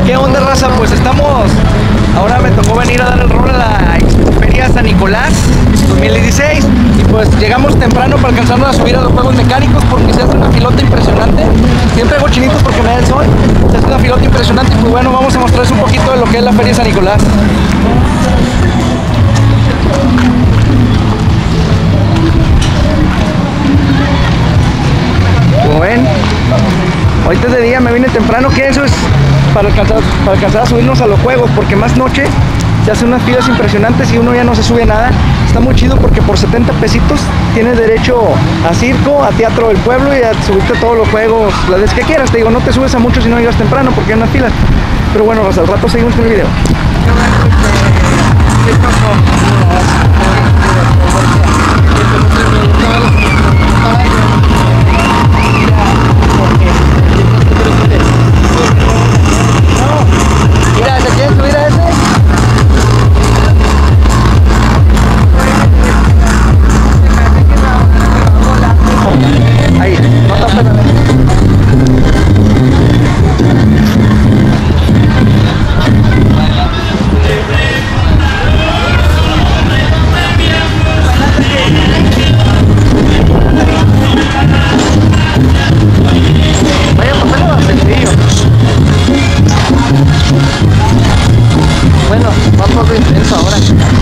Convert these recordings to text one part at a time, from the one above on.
¿Qué onda, raza? Pues estamos... Ahora me tocó venir a dar el rol a la Feria San Nicolás 2016 y pues llegamos temprano para alcanzarnos a subir a los juegos mecánicos porque se hace una filota impresionante. Siempre hago chinitos porque me da el sol. Se hace una filota impresionante y pues bueno, vamos a mostrarles un poquito de lo que es la Feria San Nicolás. Como ven, ahorita es de día, me vine temprano, que eso es para alcanzar a subirnos a los juegos, porque más noche se hacen unas filas impresionantes y uno ya no se sube nada. Está muy chido porque por 70 pesitos tienes derecho a circo, a teatro del pueblo y a subirte a todos los juegos, las veces que quieras. Te digo, no te subes a mucho si no llegas temprano porque hay unas filas. Pero bueno, hasta el rato seguimos con el video. Mira, ¿se quieren subir a ese? Ahí, no está pena. Vaya papel sencillo. Bueno, va poco intenso ahora.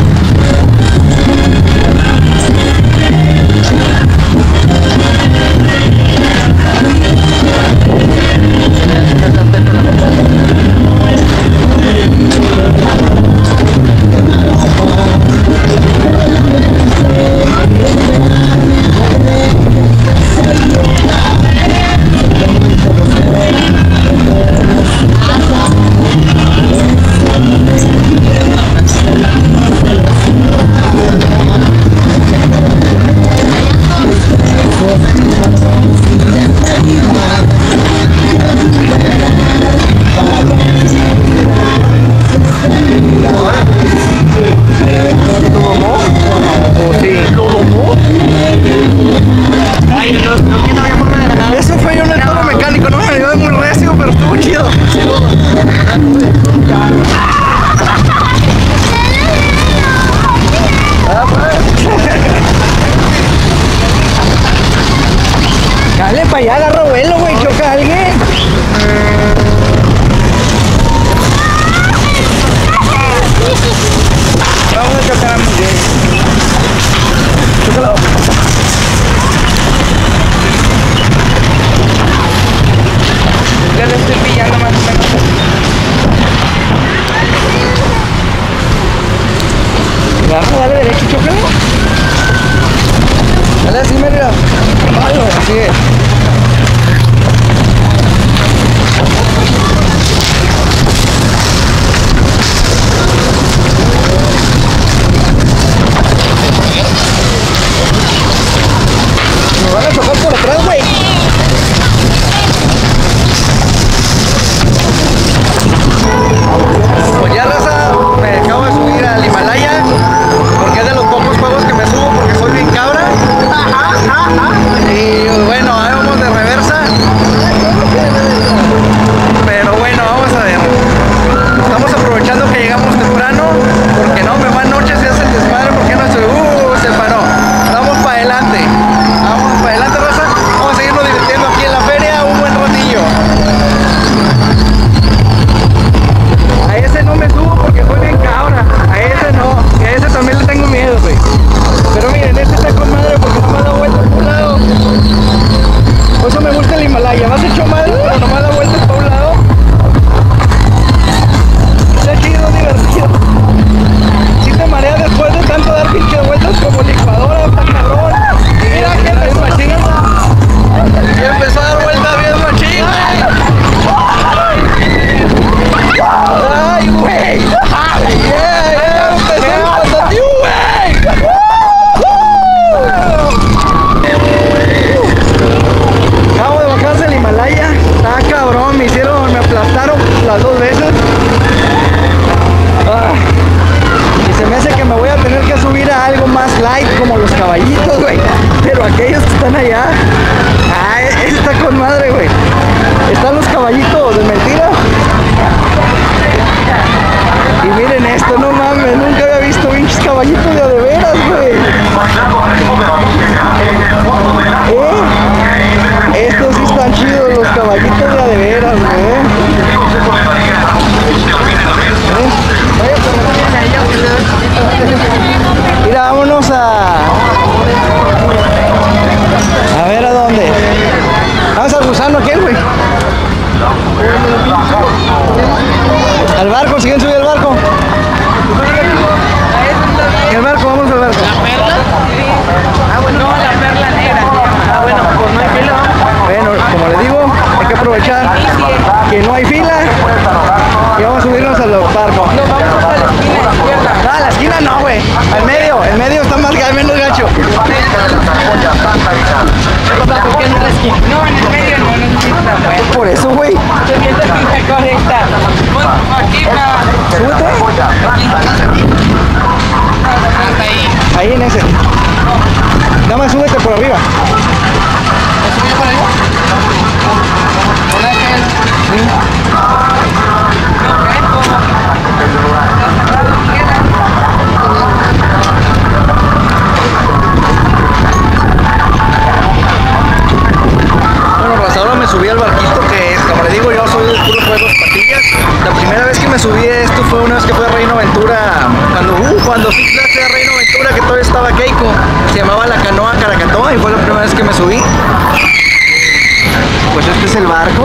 Eso fue yo en el toro mecánico, no me ayudó muy recio, pero estuvo chido. Dale para allá, agarra vuelo, güey, choca a alguien. Vamos a chocar a Miguel. Chócalo. Ya le estoy pillando más o menos. Agarra, dale derecho, chócalo. Dale así, mira. Vale, así es. Me van a chocar por atrás, güey. Pues ya, raza, me acabo de subir al Himalaya porque es de los pocos juegos que me subo porque soy bien cabra. Y bueno, ahí vamos de reversa. Pero bueno, vamos a ver. Estamos aprovechando que llegamos temprano porque no, me va noche, se hace el desmadre porque no se paró. Vamos para adelante. Vamos para adelante, raza. Vamos a seguirnos divirtiendo aquí en la feria un buen ratillo. A ese no me subo porque soy bien cabra. A ese no. Y a ese también le tengo miedo, güey. Pero miren, este está con madre porque no me ha dado vueltas por un lado. Por eso me gusta el Himalaya. Vas hecho madre, pero nomás da vueltas por un lado. Está chido, divertido. Si te mareas después de tanto dar pinche vueltas como licuadora, está cabrón. Mira que empezó machín. Y empezó a dar vueltas bien machín. ¡Ay, güey! ¡Yeah! ¡Empecé a pasar, güey! Acabo de bajarse el Himalaya. Está cabrón, me aplastaron las dos veces. Y se me hace que me voy a tener que subir a algo más light como los caballitos, güey. Pero aquellos que están allá, ese está con madre, güey. Están los caballitos de mentira. Mira, vámonos a ver a dónde. Vamos al gusano aquel, güey. Al barco, siguen subiendo al barco. El barco, vamos al barco. ¿La perla? Ah, bueno, no, la perla negra. Ah, bueno, pues no hay fila. Bueno, como les digo, hay que aprovechar que no hay fila y vamos a subirnos al barco. Nos vamos a la esquina izquierda. No, a la esquina no, güey. Al medio está más menos gacho. ¿Por qué no la esquina? No, en el medio no necesita, güey. Por eso, güey. Se siente que conecta. Aquí para... Súbete. Hasta ahí. Ahí en ese. Nada más súbete por arriba. ¿Me subí por ahí? Hola, Bueno, pues ahora me subí al barquito que, como le digo, yo soy de puros juegos patillas. La primera vez que me subí a esto fue una vez que fue a Reino Aventura, cuando fui a Reino Aventura, que todavía estaba Keiko. Se llamaba la canoa Caracatoa y fue la primera vez que me subí. Pues este es el barco.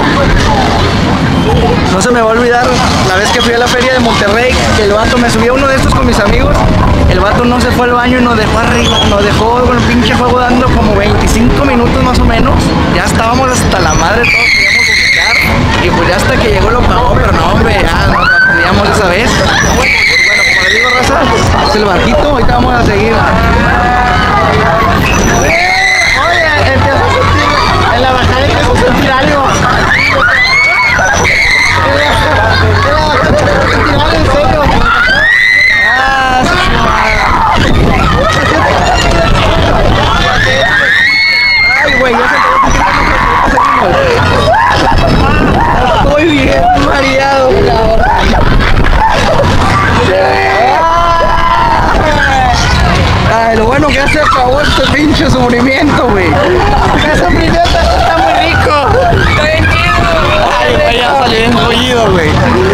No se me va a olvidar la vez que fui a la feria de Monterrey, que el vato me subió a uno de estos con mis amigos. El vato no se fue al baño y nos dejó arriba, nos dejó con el pinche fuego dando como 25 minutos más o menos. Ya estábamos hasta la madre, todos queríamos vomitar. Y pues ya hasta que llegó lo pagó, pero no, hombre, ya nos teníamos esa vez. Bueno, como les digo, raza, es el barquito, ahorita vamos a seguir. Oye, empezó a sentir, en la bajada empezó a sentir algo. Ay, güey, ya se estoy bien mareado. Ay, lo bueno que ya se acabó este pinche sufrimiento, güey. Ese sufrimiento está muy rico. Ay, güey, ya salió bien pollido, güey.